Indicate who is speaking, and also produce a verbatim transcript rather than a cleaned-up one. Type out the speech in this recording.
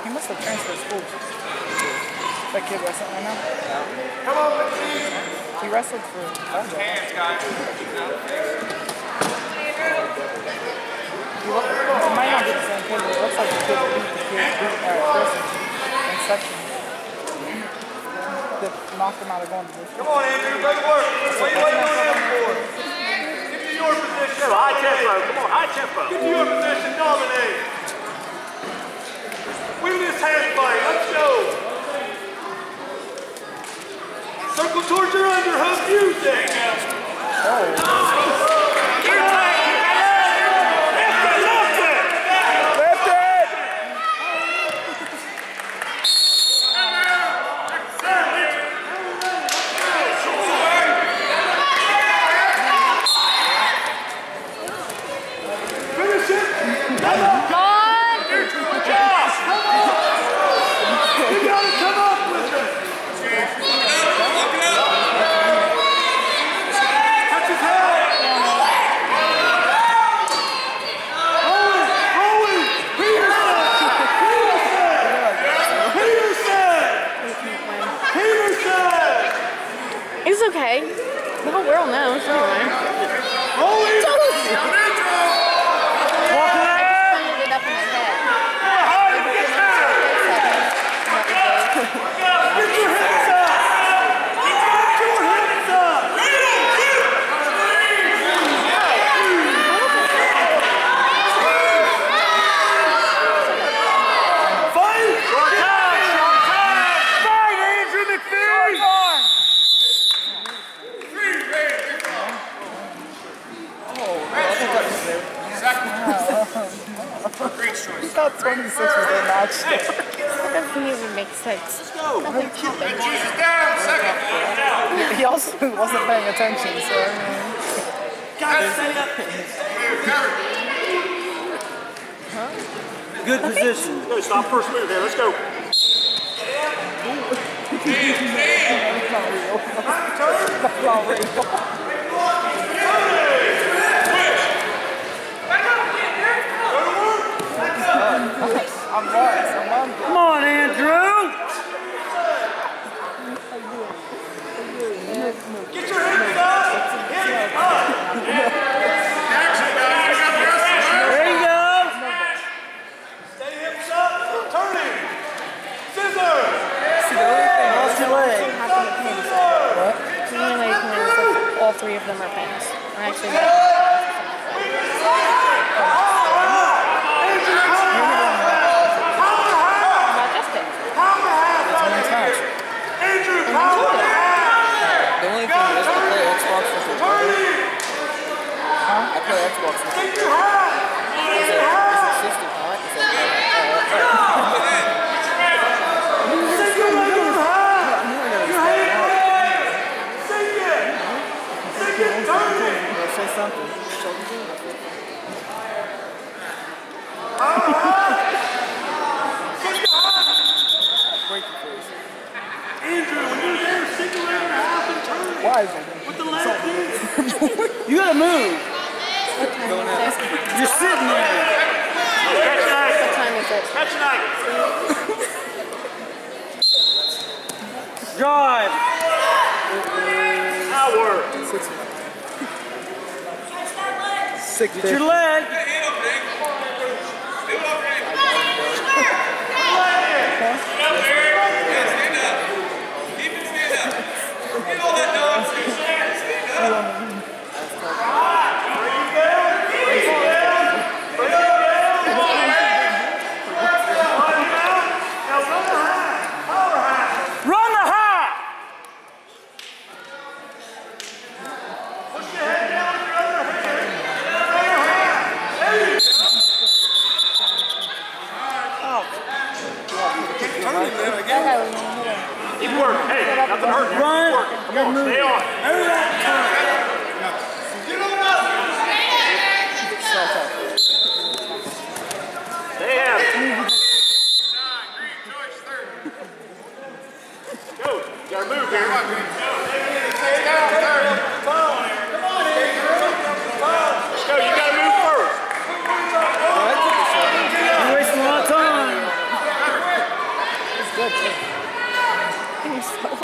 Speaker 1: He must have transferred schools. That kid wrestling right now?
Speaker 2: Come on, Mcfee.
Speaker 1: He wrestled for Hands, guys. He, look, he might not be the same kid, but it looks like the kid that beat the kid beat uh, person in section. That knocked him out of going to this.
Speaker 2: Come on, Andrew, go to work. What are you waiting on him for? Get to your position.
Speaker 3: Yeah, high tempo. Come on, high tempo.
Speaker 2: Get to your position. Dominate. Win this hand fight. Let's go. Circle towards your underhook. Use it. Oh.
Speaker 4: It's okay. The whole world knows. Anyway.
Speaker 2: Holy!
Speaker 4: Walk it up. I just pointed it up in my head.
Speaker 2: Get your hips up! Get your hips up! Fight! Short time! Short time! Fight, Andrew Mcfee!
Speaker 1: Great choice. He thought twenty-six was their match.
Speaker 4: That doesn't even make sense.
Speaker 2: Let's go.
Speaker 3: Jesus down, second.
Speaker 1: He also wasn't paying attention, so I mean.
Speaker 2: Gotta stay up.
Speaker 1: Huh?
Speaker 2: Good position. Go, stop first move there. Let's go. That's not real. That's not real.
Speaker 1: I'm lost. I'm on.
Speaker 2: Come on, Andrew. Get your hands up. Hands up. There you go. Stay hips up. Turning. Scissors.
Speaker 1: See, the only thing
Speaker 2: Lost your leg.
Speaker 1: What?
Speaker 4: The only way you can win is if all three of them are pins. Or actually, no.
Speaker 1: The only thing is to play Xbox with your brother. Huh? I play Xbox with your brother. Is it consistent, huh? Is it say something.
Speaker 2: Andrew, when you're there, stick around half and turn it.
Speaker 1: Why is it?
Speaker 2: With the left knee. You gotta move. You're sitting there.
Speaker 4: What time is it?
Speaker 2: Catch tonight. Drive. Power.
Speaker 1: Six.
Speaker 2: Get your leg. Keep working. Hey, nothing hurting. Run. Come on, stay on. Stay out. Go. You gotta move here. Stay down. Come on. Let's go. You gotta move first. You're wasting a lot of time.
Speaker 4: You're so